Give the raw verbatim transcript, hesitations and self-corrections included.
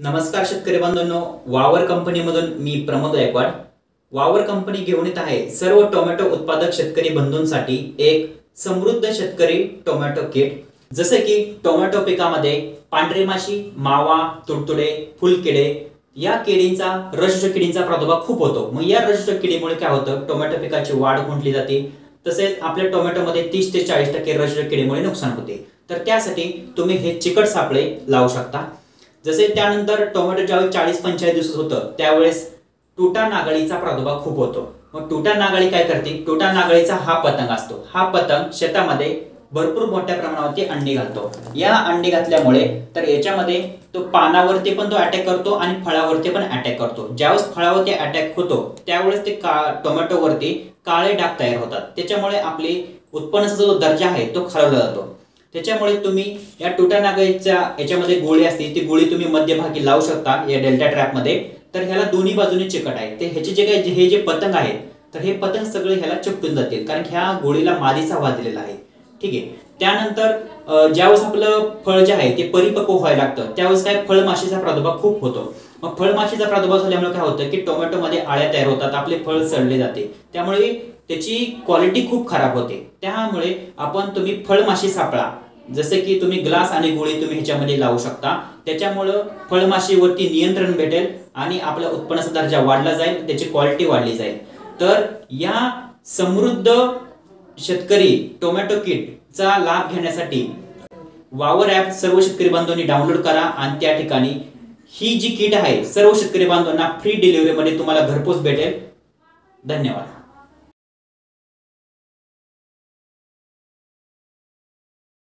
नमस्कार शेतकरी बांधवांनो, वावर कंपनीमधून मी प्रमोद गायकवाड। वावर कंपनी घेऊन येत आहे सर्व टोमॅटो उत्पादक शेतकरी बंधूंसाठी एक समृद्ध शेतकरी टोमॅटो किट। जसे की टोमॅटो पिकामध्ये पांढरी माशी, मावा, तुडतुडे, फुलकिडे या किडींचा रसजो किडींचा प्रादुर्भाव खूप होतो। मग या रसजो किडीमुळे काय होतं, टोमॅटो पिकाची वाढ खुंटली जाते। तसेच आपल्या टोमॅटोमध्ये तीस ते चाळीस टक्के रसजो किडीमुळे नुकसान होते। तर त्यासाठी तुम्ही हे चिकट सापळे लावू शकता। जसे त्यानंतर टोमॅटो ज्यावेळी चाळीस पंचेचाळीस दिवस होतं त्यावेळेस तुटा नागळीचा प्रादुर्भाव खूप होतो। मग तुटा नागळी काय करते, तुटा नागळीचा हा पतंग असतो। हा पतंग शेतामध्ये भरपूर मोठ्या प्रमाणावरती अंडी घालतो। या अंडी घातल्यामुळे तर याच्यामध्ये तो पानावरती पण तो अटॅक करतो आणि फळावरती पण अटॅक करतो। ज्यावेळेस फळावरती अटॅक होतो त्यावेळेस ते टोमॅटोवरती काळे डाग तयार होतात। त्याच्यामुळे आपली उत्पन्नाचा जो दर्जा आहे तो खालवला जातो। त्याच्यामुळे तुम्ही या तुटा नागळीच्या याच्यामध्ये गोळी असते, ती गोळी तुम्ही मध्यभागी लावू शकता या डेल्टा ट्रॅप मध्ये। तर ह्याला दोन्ही बाजूने चिकट आहे, ते ह्याचे जे काही हे जे पतंग आहेत तर हे पतंग सगळे ह्याला चिकटून जातील, कारण ह्या गोळीला मादीचा वास दिलेला आहे। ठीक आहे। त्यानंतर ज्यावेळेस आपलं फळ जे आहे ते परिपक्व व्हायला लागतं त्यावेळेस काय फळमाशीचा प्रादुर्भाव खूप होतो। मग फळमाशीचा प्रादुर्भाव झाल्यामुळे काय होतं की टोमॅटो मध्ये आळ्या तयार होतात, आपले फळ सडले जाते, त्यामुळे त्याची क्वालिटी खूप खराब होते। त्यामुळे आपण तुम्ही फळमाशी सापळा जसे की तुम्ही ग्लास आणि गोळी तुम्ही ह्याच्यामध्ये लावू शकता। त्याच्यामुळे फळमाशीवरती नियंत्रण भेटेल आणि आपल्या उत्पन्नाचा दर्जा वाढला जाईल, त्याची क्वालिटी वाढली जाईल। तर या समृद्ध शेतकरी टोमॅटो किटचा लाभ घेण्यासाठी वावर ॲप सर्व शेतकरी बांधवांनी डाउनलोड करा आणि त्या ठिकाणी ही जी किट आहे सर्व शेतकरी बांधवांना फ्री डिलिव्हरी मध्ये तुम्हाला घरपोच भेटेल। धन्यवाद।